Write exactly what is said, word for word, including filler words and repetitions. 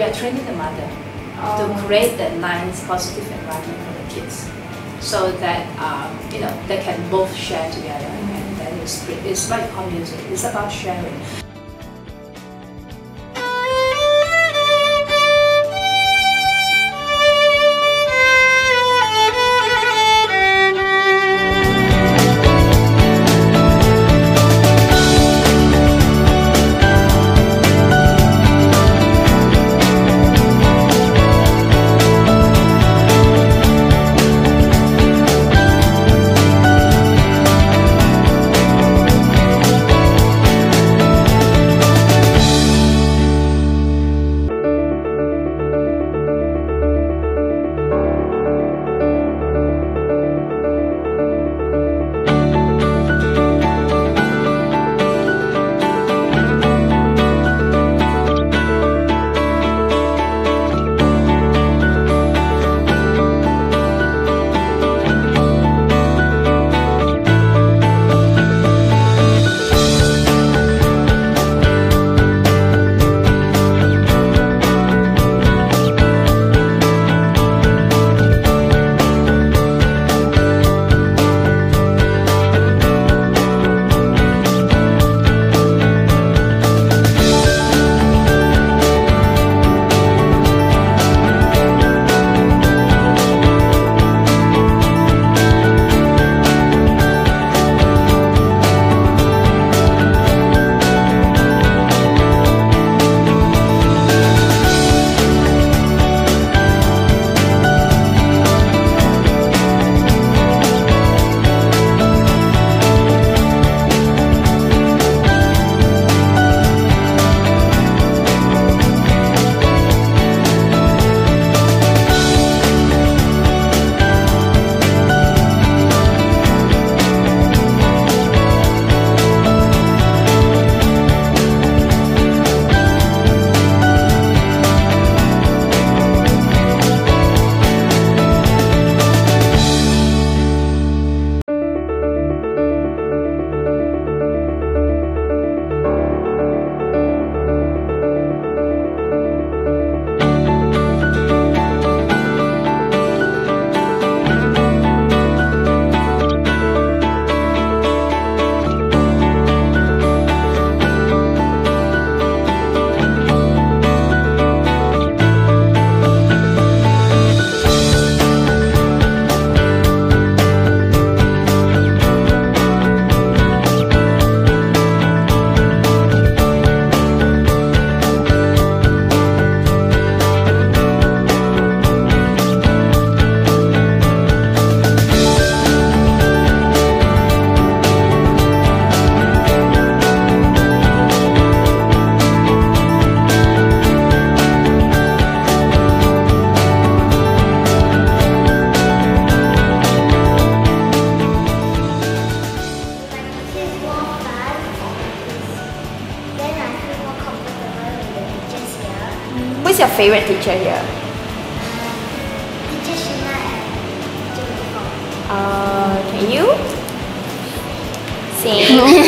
we are training the mother oh. to create that nice, positive environment for the kids, so that um, you know they can both share together, mm-hmm. and then it's it's like pop music. It's about sharing. Who's your favorite teacher here? Teacher Shina and Teacher Nicole. Uh, can you sing?